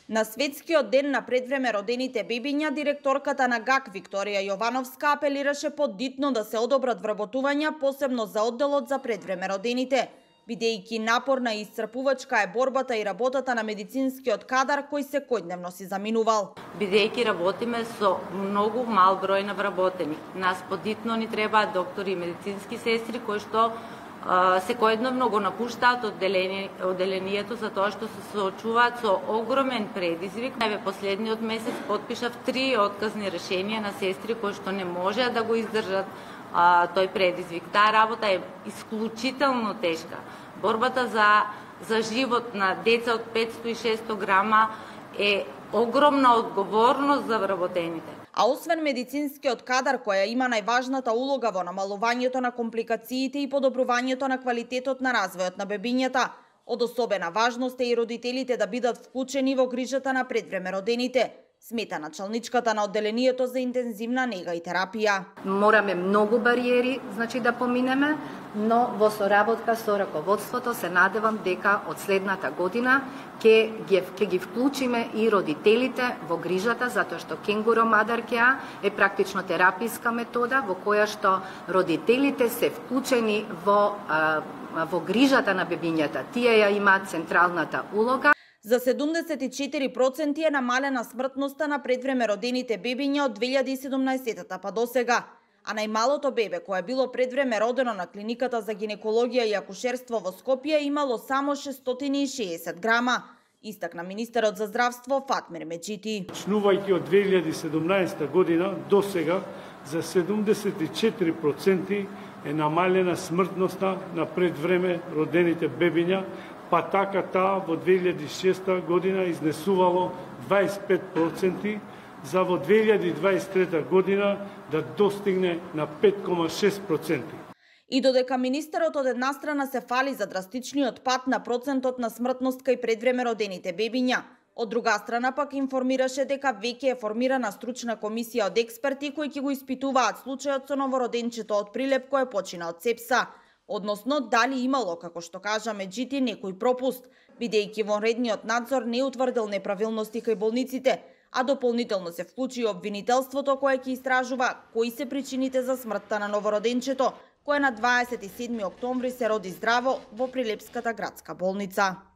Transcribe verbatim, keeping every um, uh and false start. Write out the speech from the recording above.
На светскиот ден на предвреме родените бебиња, директорката на ГАК Викторија Јовановска апелираше подитно да се одобрат вработувања, посебно за одделот за предвреме родените, бидејќи напорна и исцрпувачка е борбата и работата на медицинскиот кадар кој секојдневно си заминувал. Бидејќи работиме со многу мал број на вработени, нас подитно ни требаат доктори и медицински сестри кои што секојдневно го напуштаат одделението за тоа што се соочуваат со огромен предизвик. Еве последниот месец потпишав три отказни решенија на сестри кои што не можеа да го издржат а, тој предизвик. Таа работа е исклучително тешка. Борбата за за живот на деца од петсто и шестоста грама е огромна одговорност за вработените. А освен медицинскиот кадар, која има најважната улога во намалувањето на компликациите и подобрувањето на квалитетот на развојот на бебињата, од особена важност е и родителите да бидат вклучени во грижата на предвреме родените, смета началничката на одделението за интензивна нега и терапија. Мораме многу бариери, значи да поминеме, но во соработка со раководството се надевам дека од следната година ќе ги, ќе ги вклучиме и родителите во грижата, затоа што Кенгуро Мадар Care е практично тераписка метода во која што родителите се вклучени во, а, во грижата на бебињата. Тие ја имаат централната улога. За седумдесет и четири проценти е намалена смртноста на предвреме родените бебиња од две илјади и седумнаесетта па до сега, а најмалото бебе кое било предвреме родено на клиниката за гинекологија и акушерство во Скопје имало само шестстотини и шеесет грама, истакна министерот за здравство Фатмир Меджити. Почнувајќи од две илјади и седумнаесета година до сега за седумдесет и четири проценти е намалена смртноста на предвреме родените бебиња, па така таа во две илјади и шеста година изнесувало дваесет и пет проценти, за во две илјади и дваесет и трета година да достигне на пет кома шест проценти. И додека министерот од една страна се фали за драстичниот пат на процентот на смртност кај предвреме родените бебиња, од друга страна пак информираше дека веќе е формирана стручна комисија од експерти кои ќе го испитуваат случајот со новороденчето од Прилеп кој почина од сепса, односно дали имало, како што кажа Меджити, некој пропуст, бидејќи вонредниот надзор не утврдил неправилности кај болниците, а дополнително се вклучи обвинителството кое ќе истражува кои се причините за смртта на новороденчето, кое на дваесет и седми октомври се роди здраво во Прилепската градска болница.